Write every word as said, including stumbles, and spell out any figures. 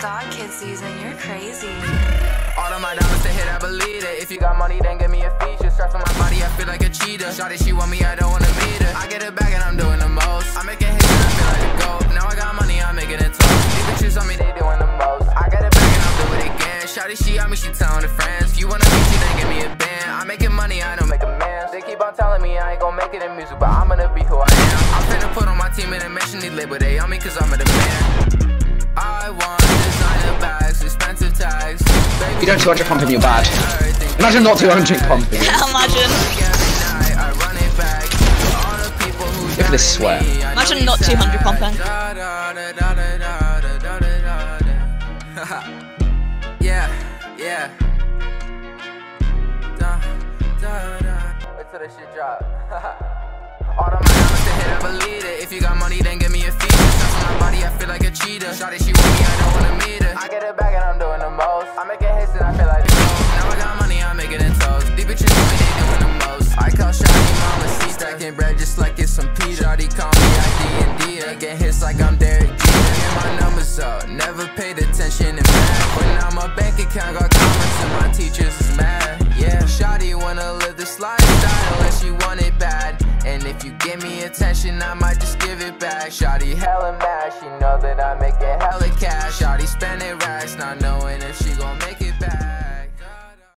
god, kid season, you're crazy. All of my dollars to hit, I believe it. If you got money, then give me a feature. Stress on my body, I feel like a cheetah. Shawty, she want me, I don't wanna meet her. I get it back and I'm doing the most. I make it hit and I feel like a goat. Now I got money, I'm making it toast. These bitches on me, they doing the most. I get it back and I'll do it again. Shawty, she on me, she telling her friends. You wanna meet you, then give me a band. I'm making money, I don't make amends. They keep on telling me I ain't gon' make it in music, but I'm gonna be who I am. I'm finna put on my team and mention these label, they on me cause I'm a demand. I want designer bags, expensive tags. You don't two hundred comp and you're bad. Imagine not two hundred comp. Imagine. Look at this sweat. Imagine not two hundred comping. Yeah, yeah. Wait till this shit drop. All of my dollars to hit, I believe it. If you got money, then give me a feature. Stress on my body, I feel like a cheetah. Shawty, she want me, I don't wanna meet her. I get it back and I'm doing the most. I make it hits and I feel like the most. Now I got money, I'm making it toast. These bitches on me, they doing the most. I call Shawty mama, she stacking bread just like it's some Peter. Shawty call me I D and D. Making hits like I'm Derek Jeter. Get my numbers up, never paid attention in math. But now my bank account got comments and my teachers is mad. Yeah, Shawty wanna live this lifestyle unless she want it bad. And if you give me attention, I might just give it back. Shawty hella mad, she know that I make it hella cash. Shawty spending racks, not knowing if she gon' make it back.